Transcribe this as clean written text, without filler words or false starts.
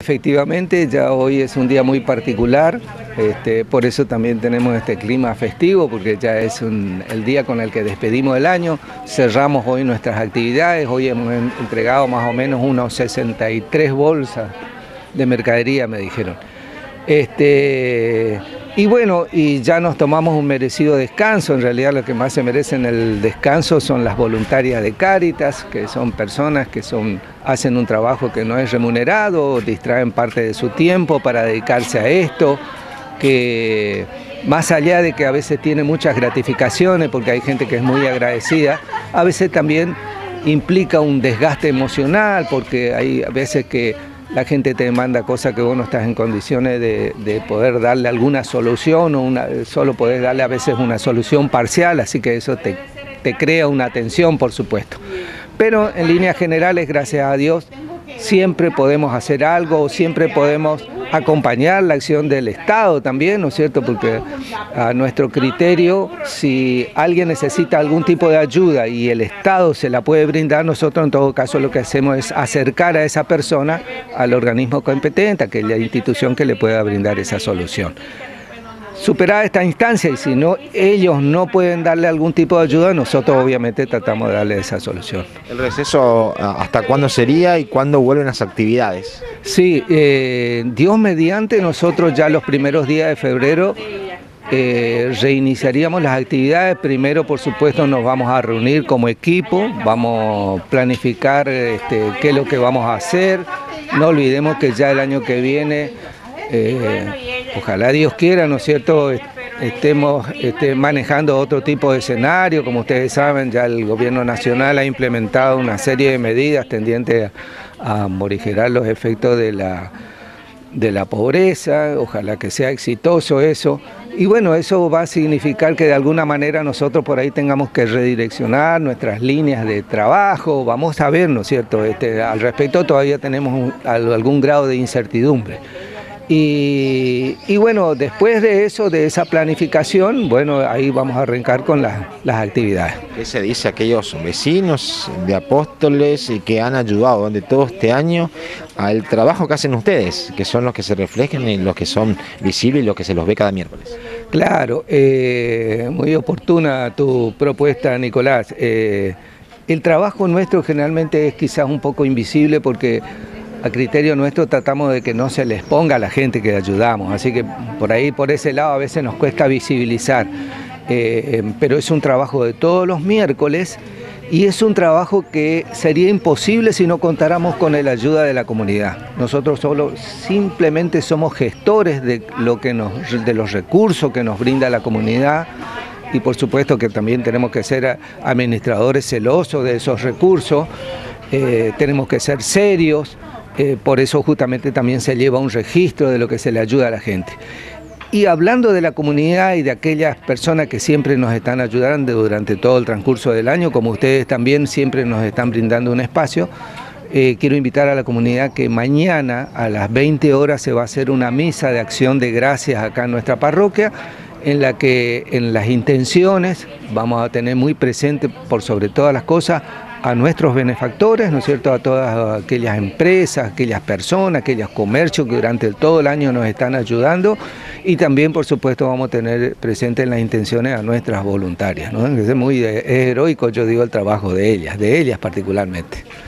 efectivamente, ya hoy es un día muy particular, por eso también tenemos este clima festivo, porque ya es el día con el que despedimos el año, cerramos hoy nuestras actividades, hoy hemos entregado más o menos unos 63 bolsas de mercadería, me dijeron. Y bueno, y ya nos tomamos un merecido descanso. En realidad lo que más se merecen el descanso son las voluntarias de Cáritas, que son personas que hacen un trabajo que no es remunerado, distraen parte de su tiempo para dedicarse a esto, que más allá de que a veces tiene muchas gratificaciones, porque hay gente que es muy agradecida, a veces también implica un desgaste emocional, porque hay veces que la gente te demanda cosas que vos no estás en condiciones de poder darle alguna solución, o solo podés darle a veces una solución parcial, así que eso te crea una tensión, por supuesto. Pero en líneas generales, gracias a Dios, siempre podemos hacer algo, siempre podemos acompañar la acción del Estado también, ¿no es cierto? Porque a nuestro criterio, si alguien necesita algún tipo de ayuda y el Estado se la puede brindar, nosotros en todo caso lo que hacemos es acercar a esa persona al organismo competente, a aquella institución que le pueda brindar esa solución. Superada esta instancia, y si no, ellos no pueden darle algún tipo de ayuda, nosotros obviamente tratamos de darle esa solución. ¿El receso hasta cuándo sería y cuándo vuelven las actividades? Sí, Dios mediante, nosotros ya los primeros días de febrero reiniciaríamos las actividades. Primero, por supuesto, nos vamos a reunir como equipo, vamos a planificar qué es lo que vamos a hacer. No olvidemos que ya el año que viene, ojalá Dios quiera, ¿no es cierto?, estemos manejando otro tipo de escenario. Como ustedes saben, ya el gobierno nacional ha implementado una serie de medidas tendientes a morigerar los efectos de la pobreza. Ojalá que sea exitoso eso. Y bueno, eso va a significar que de alguna manera nosotros por ahí tengamos que redireccionar nuestras líneas de trabajo. Vamos a ver, ¿no es cierto? Al respecto todavía tenemos algún grado de incertidumbre. Y bueno, después de eso, de esa planificación, bueno, ahí vamos a arrancar con las actividades. ¿Qué se dice a aquellos vecinos de Apóstoles y que han ayudado durante todo este año al trabajo que hacen ustedes, que son los que se reflejan y los que son visibles y los que se los ve cada miércoles? Claro, muy oportuna tu propuesta, Nicolás. El trabajo nuestro generalmente es quizás un poco invisible, porque a criterio nuestro tratamos de que no se les ponga a la gente que ayudamos, así que por ese lado a veces nos cuesta visibilizar, pero es un trabajo de todos los miércoles, y es un trabajo que sería imposible si no contáramos con la ayuda de la comunidad. Nosotros simplemente somos gestores de los recursos que nos brinda la comunidad, y por supuesto que también tenemos que ser administradores celosos de esos recursos, tenemos que ser serios. Por eso justamente también se lleva un registro de lo que se le ayuda a la gente. Y hablando de la comunidad y de aquellas personas que siempre nos están ayudando durante todo el transcurso del año, como ustedes también siempre nos están brindando un espacio, quiero invitar a la comunidad que mañana a las 20 horas se va a hacer una misa de acción de gracias acá en nuestra parroquia, en la que en las intenciones vamos a tener muy presente, por sobre todas las cosas, a nuestros benefactores, ¿no es cierto?, a todas aquellas empresas, aquellas personas, aquellos comercios que durante todo el año nos están ayudando, y también, por supuesto, vamos a tener presente en las intenciones a nuestras voluntarias, ¿no? Es heroico, yo digo, el trabajo de ellas particularmente.